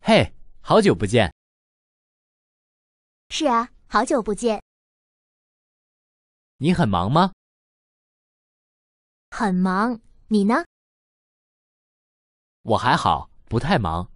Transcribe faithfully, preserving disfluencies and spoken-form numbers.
嘿，好久不见。 是啊，好久不见。 你很忙吗？ 很忙，你呢？ 我还好，不太忙。